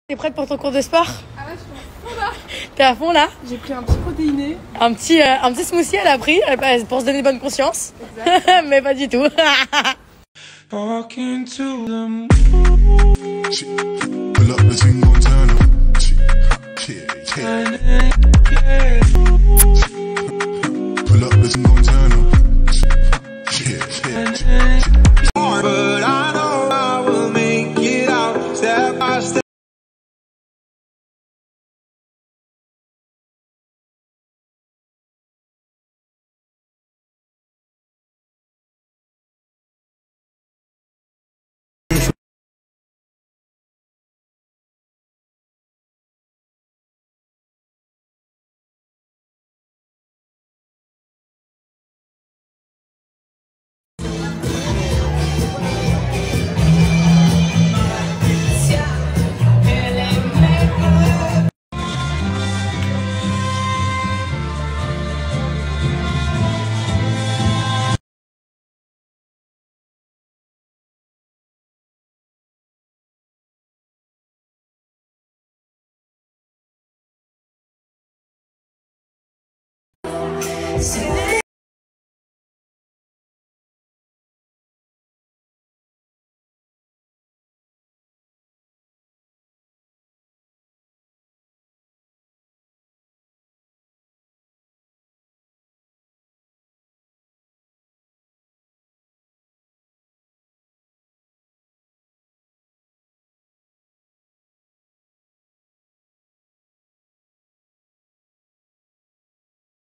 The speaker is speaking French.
T'es prête pour ton cours de sport? Ah ouais, je suis à fond là. T'es à fond là? J'ai pris un petit protéiné. Un petit smoothie elle a pris pour se donner bonne conscience. Mais pas du tout. Walking to the moon. Pull up the thing, go turn up. Yeah, yeah.